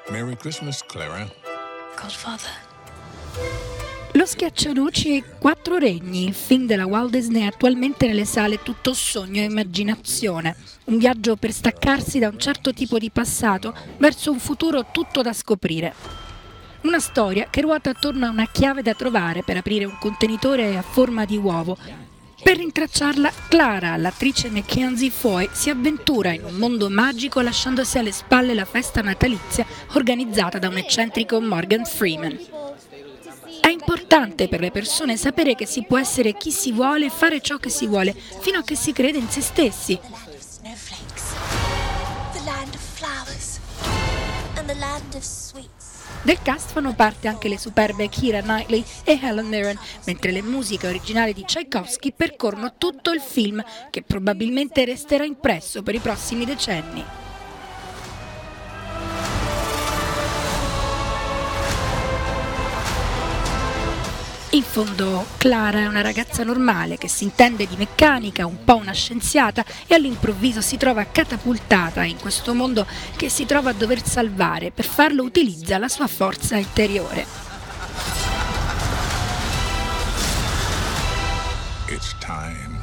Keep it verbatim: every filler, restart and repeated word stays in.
Merry Christmas, Clara. Godfather. Lo Schiaccianoci Quattro Regni, il film della Walt Disney, attualmente nelle sale tutto sogno e immaginazione. Un viaggio per staccarsi da un certo tipo di passato verso un futuro tutto da scoprire. Una storia che ruota attorno a una chiave da trovare per aprire un contenitore a forma di uovo. Per rintracciarla, Clara, l'attrice Mackenzie Foy, si avventura in un mondo magico lasciandosi alle spalle la festa natalizia organizzata da un eccentrico Morgan Freeman. È importante per le persone sapere che si può essere chi si vuole e fare ciò che si vuole, fino a che si crede in se stessi. Del cast fanno parte anche le superbe Keira Knightley e Helen Mirren, mentre le musiche originali di Tchaikovsky percorrono tutto il film, che probabilmente resterà impresso per i prossimi decenni. In fondo, Clara è una ragazza normale che si intende di meccanica, un po' una scienziata, e all'improvviso si trova catapultata in questo mondo che si trova a dover salvare. Per farlo utilizza la sua forza interiore. It's time.